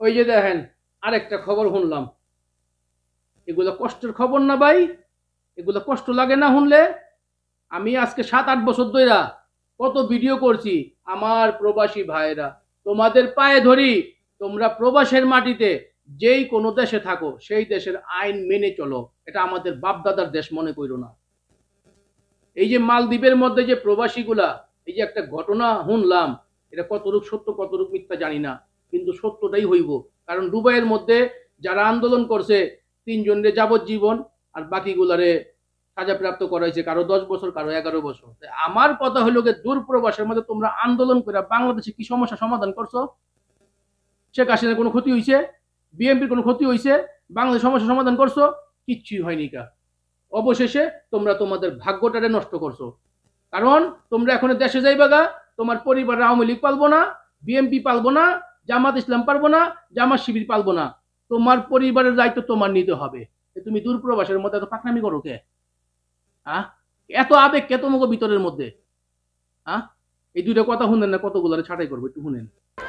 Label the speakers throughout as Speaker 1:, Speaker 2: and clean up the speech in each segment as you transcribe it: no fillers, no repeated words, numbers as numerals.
Speaker 1: ওই যে দেখেন আরেকটা খবর শুনলাম, এগুলো কষ্টের খবর না ভাই? এগুলো কষ্ট লাগে না শুনলে? আমি আজকে 7-8 বছর ধরে কত ভিডিও করছি। আমার প্রবাসী ভাইরা, তোমাদের পায়ে ধরি, তোমরা প্রবাসের মাটিতে যেই কোনো দেশে থাকো সেই দেশের আইন মেনে চলো। এটা আমাদের বাপদাদার দেশ মনে করো না। এই যে মালদ্বীপের মধ্যে যে প্রবাসীগুলা, এই যে একটা ঘটনা শুনলাম, এটা কতটুক সত্য কতটুক মিথ্যা জানি না, কিন্তু সত্যটাই হইব। কারণ দুবাইয়ের মধ্যে যারা আন্দোলন করছে 3 জনের যাবজ্জীবন, আর বাকিগুলারে সাজাপ্রাপ্ত করা হয়েছে, কারো 10 বছর, কারো 11 বছর। আমার কথা হলো যে দূর প্রবাসের মধ্যে তোমরা আন্দোলন করে বাংলাদেশে কি সমস্যা সমাধান করছো? শেখ হাসিনার কোনো ক্ষতি হয়েছে? বিএনপির কোনো ক্ষতি হয়েছে? বাংলাদেশ সমস্যা সমাধান করছো? কিচ্ছুই হয়নি। কা অবশেষে তোমরা তোমাদের ভাগ্যটারে নষ্ট করছো। কারণ তোমরা এখন দেশে যাইবা গা, তোমার পরিবার আওয়ামী লীগ পালবো না, বিএনপি পালবো না, জামাত ইসলাম পারবো না, জামাত শিবির পালবো না। তোমার পরিবারের দায়িত্ব তোমার নিতে হবে। তুমি দূরপ্রবাসের মধ্যে এত পাকনামি করো কে? হ্যাঁ, এত আবেগ কে তোমাকে ভিতরের মধ্যে? হ্যাঁ, এই দুইটা কথা শুনেন না, কতগুলো ছাটাই করবো, একটু শুনেন।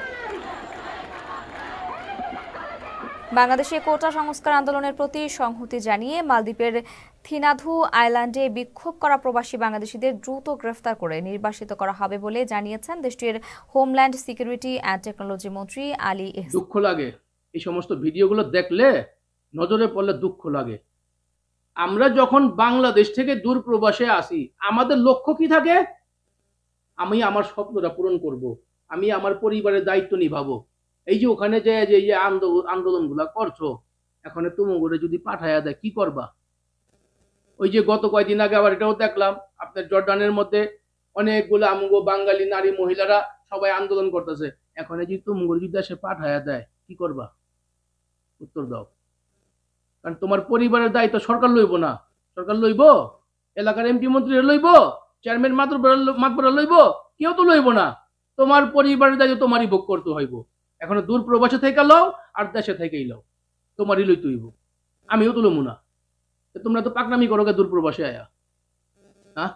Speaker 2: বাংলাদেশে কোটা সংস্কার আন্দোলনের প্রতি সংহতি জানিয়ে মালদ্বীপের থিনাধু আইল্যান্ডে বিক্ষোভ করা প্রবাসী বাংলাদেশিদের দ্রুত গ্রেফতার করে নির্বাসিত করা হবে বলে জানিয়েছেন দেশটির হোমল্যান্ড সিকিউরিটি অ্যান্ড টেকনোলজি মন্ত্রী আলী এহসান।
Speaker 1: দুঃখ লাগে এই সমস্ত ভিডিওগুলো দেখলে, নজরে পড়লে দুঃখ লাগে। আমরা যখন বাংলাদেশ থেকে দূর প্রবাসে আসি, আমাদের লক্ষ্য কি থাকে? আমি আমার স্বপ্নটা পূরণ করব, আমি আমার পরিবারের দায়িত্ব নিভাবো। এই যে ওখানে যে যে আন্দোলনগুলা করছো, এখন তুমুরে যদি পাঠায়া দেয় কি করবা? ওই যে গত কয়েকদিন আগে আবার এটাও দেখলাম, আপনার জর্ডানের মধ্যে অনেকগুলো আমগো বাঙালি নারী মহিলারা সবাই আন্দোলন করতেছে। এখন যদি তুমুর যদি দেশে পাঠায়া দেয় কি করবা? উত্তর দাও। কারণ তোমার পরিবারের দায়িত্ব সরকার লইব না? সরকার লইব? এলাকার এমপি মন্ত্রী লইব? চেয়ারম্যান মাতবরা লইব? কেউ তো লইব না। তোমার পরিবারের দায়িত্ব তোমারই ভোগ করতে হইব। এখন দূর প্রবাসে থেকে লও আর দেশে থেকেই লও, তোমারই লইতে হইব। আমিও তো লমু না। তোমরা তো পাকনামি করো দূর প্রবাসে আয়া। হ্যাঁ,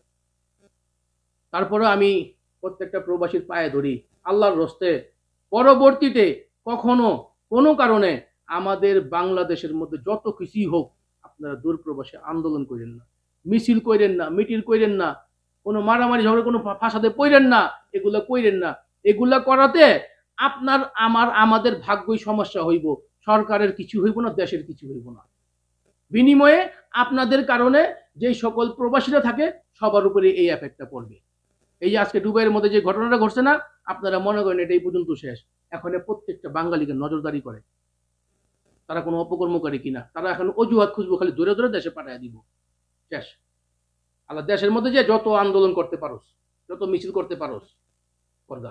Speaker 1: তারপরে আমি প্রত্যেকটা প্রবাসীর পায়ে ধরি, আল্লাহর রস্তে পরবর্তীতে কখনো কোনো কারণে আমাদের বাংলাদেশের মধ্যে যত কিছুই হোক, আপনারা দূর প্রবাসে আন্দোলন করেন না, মিছিল করেন না, মিটিং করেন না, কোনো মারামারি ঝগড়া, কোনো ফাঁসাতে পড়েন না, এগুলা করেন না। এগুলা করাতে আপনার আমাদের ভাগ্যই সমস্যা হইব, সরকারের কিছু হইব না, দেশের কিছু হইব না। বিনিময়ে আপনাদের কারণে যে সকল প্রবাসীরা থাকে সবার উপরে এই এফেক্টটা পড়বে। এই যে আজকে দুবাইয়ের মধ্যে যে ঘটনাটা ঘটছে না, আপনারা মনে করেন এটাই পর্যন্ত শেষ। এখন প্রত্যেকটা বাঙালিকে নজরদারি করে, তারা কোনো অপকর্মকারী কিনা, তারা এখন অজুহাত খুঁজবো, খালি ধরে ধরে দেশে পাঠিয়ে দিব। শেষ। আল্লাহ দেশের মধ্যে যে যত আন্দোলন করতে পারোস, যত মিছিল করতে পারোস করগা।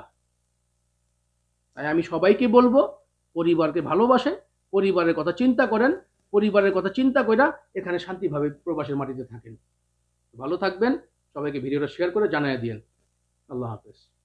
Speaker 1: তাই আমি সবাইকে বলবো, পরিবারকে ভালোবাসে, পরিবারের কথা চিন্তা করেন, পরিবারের কথা চিন্তা কইরা এখানে শান্তিভাবে প্রবাসের মাটিতে থাকেন। ভালো থাকবেন। সবাইকে ভিডিওটা শেয়ার করে জানায় দিয়েন। আল্লাহ হাফেজ।